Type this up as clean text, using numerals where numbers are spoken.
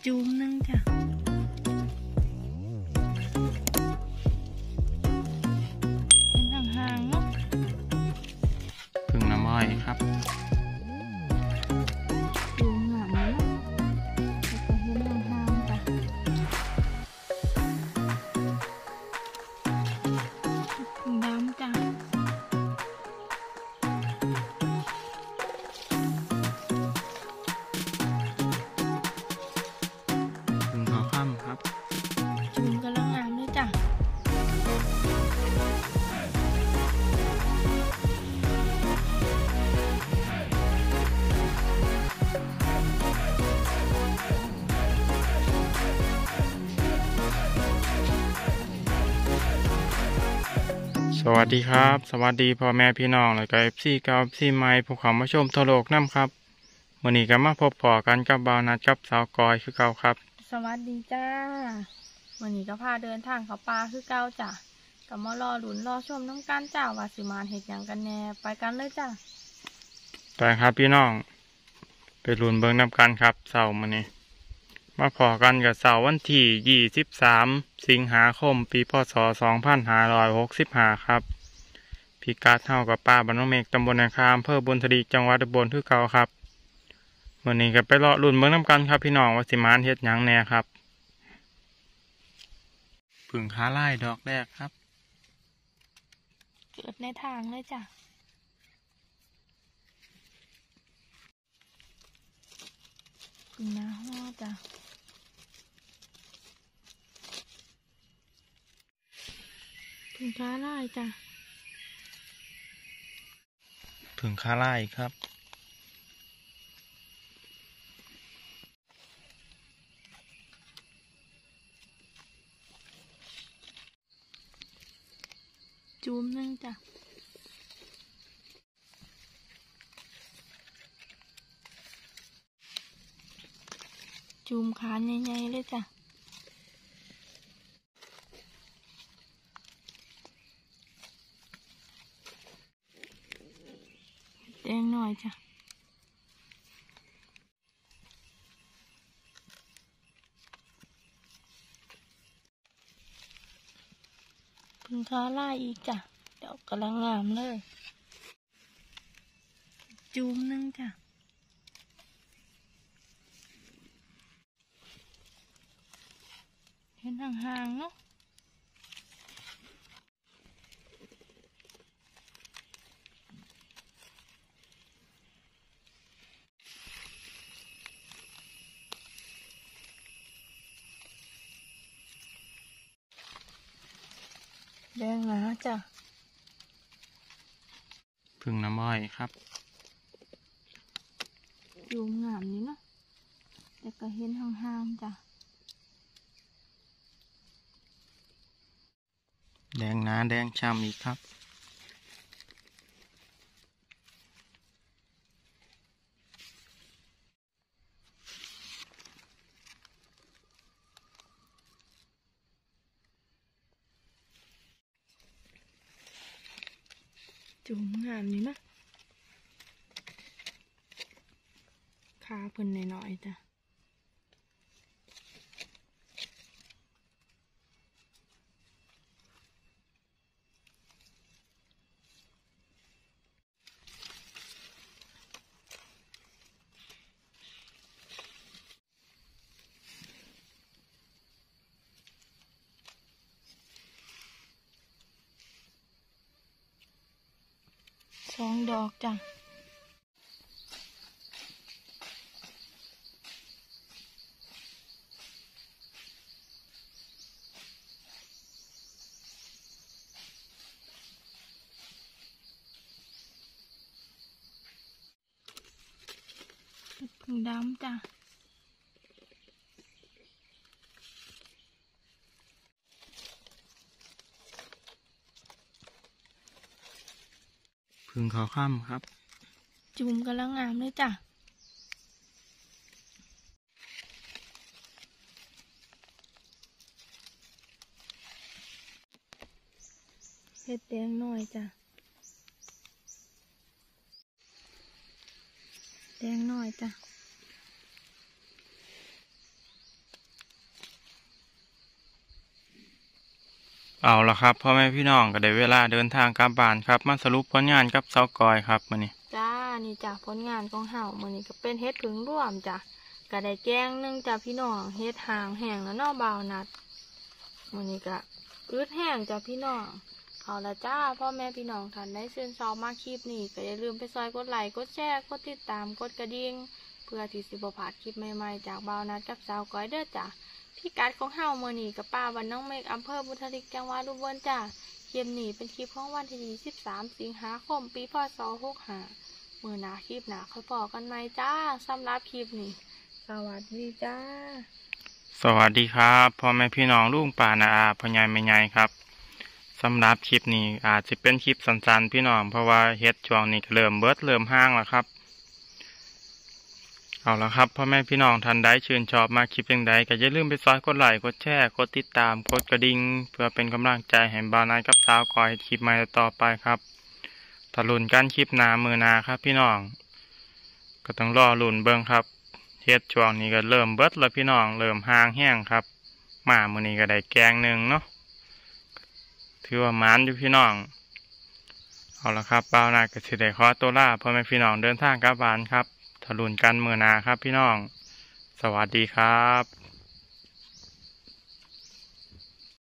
จูมนึงจ้ะเห็นห่างๆเนาะพึ่งน้ำอ้อยครับจูมหนามเนาะแล้วก็เห็นห่างๆจ้ะพึ่งดำจ้ะพึ่งขาวค่ำครับจูมกำลังงามเลยจ้ะสวัสดีครับสวัสดีพ่อแม่พี่น้องและก็FC เก่า FC ใหม่ผู้เข้ามาชมทั่วโลกนำครับวันนี้ก็มาพบปะกันกับบ่าวนัดกับสาวกอยคือเก่าครับสวัสดีจ้าวันนี้ก็พาเดินทางเข้าป่าคือเก่าจ้ะก็มารอลุ้นรอชมน้ำกันจ้าว่าสิมาเฮ็ดหยังกันแน่ไปกันเลยจ้ะไปครับพี่น้องไปลุ้นเบิ่งนำกันครับเสาร์มื้อนี้มาพอกันกับเสาร์วันที่23สิงหาคมปีพ.ศ. 2565ครับพิกัดเฮากับป่าบ้านน้องเมฆตำบลนาคาอำเภอบุญทลีจังหวัดอุบลคือเก่าครับมื้อนี้ก็ไปเลาะลุ้นเบิ่งนำกันครับพี่น้องว่าสิมาเฮ็ดหยังแน่ครับพึ่งขาลายดอกแรกครับเกิดในทางเลยจ้ะพึ่งนาฮ้อจ้ะพึ่งขาลายจ้ะพึ่งขาลายครับจูมนึงจ้ะจูมขาใหญ่ๆเลยจ้ะแดงหน่อยจ้ะพึ่งขาลายอีกจ้ะดอกกำลังงามเลยจูมนึงจ้ะเห็นห่างๆเนาะแดงหนาจ้ะพึ่งน้ำอ้อยครับจูมงามนี้เนาะแต่ก็เห็นห่างๆจ้ะแดงหนาแดงช่ำอีกครับจูมงามนี้นะขาเพิ่นหน่อยๆจ้ะ2 ดอกจ้ะพึ่งดำจ้ะพึ่งขาวค่ำครับจูมกำลังงามเลยจ้ะเห็ดแดงหน่อยจ้ะแดงหน่อยจ้ะเอาละครับพ่อแม่พี่น้องก็ได้เวลาเดินทางกลับบ้านครับมาสรุปผลงานกับเสากอยครับมื้อนี้จ้านี่จ้ะผลงานของเฮามื้อนี้ก็เป็นเฮ็ดผึ่งร่วมจ้ะก็ได้แกงหนึงจ้ะพี่น้องเฮ็ดหางแห้งแล้วเนาะบ่าวนัดมื้อนี้ก็อึดแห้งจ้ะพี่น้องเอาละจ้าพ่อแม่พี่น้องท่านได้ชื่นชอบมาคลิปนี้ก็อย่าลืมไปซอยกดไลค์กดแชร์กดติดตามกดกระดิ่งเพื่อที่สิบ่พลาดคลิปใหม่ๆจากบ่าวนัดกับสาวก้อยเด้อจ้ะพิกัดของเฮามื้อนี้กับป้าวันน้องเมฆอำเภอบุทลิกจังหวัดอุบลจ้ะคลิปนี้เป็นคลิปของวันที่23สิงหาคมปีพ.ศ. 65มื้อหน้าคลิปหน้าค่อยพบกันใหม่จ้าสำหรับคลิปนี้สวัสดีจ้าสวัสดีครับพ่อแม่พี่น้องลุงป่านาอาพ่อใหญ่แม่ใหญ่ครับสำหรับคลิปนี้อาจจะเป็นคลิปสั้นๆพี่น้องเพราะว่าเฮ็ดช่วงนี้ก็เริ่มเบิดเริ่มห้างแล้วครับเอาละครับพ่อแม่พี่น้องท่านใดชื่นชอบมาคลิปอย่างใดก็อย่าลืมไปซอยกดไลค์กดแชร์กดติดตามกดกระดิ่งเพื่อเป็นกำลังใจให้บ่าวนายกับสาวคอยคลิปใหม่ต่อไปครับถ้าลุ้นกันคลิปหน้ามื้อหน้าครับพี่น้องก็ต้องรอลุ้นเบิ่งครับเฮ็ดช่วงนี้ก็เริ่มเบิดแล้วพี่น้องเริ่มห่างแห้งครับมามื้อนี้ก็ได้แกงหนึ่งเนาะถือว่าหมานอยู่พี่น้องเอาละครับบ่าวนายก็สิได้ขอตัวลาพ่อแม่พี่น้องเดินทางกลับบ้านครับถ้าลุ้นกันมื้อหน้าครับพี่น้องสวัสดีครับ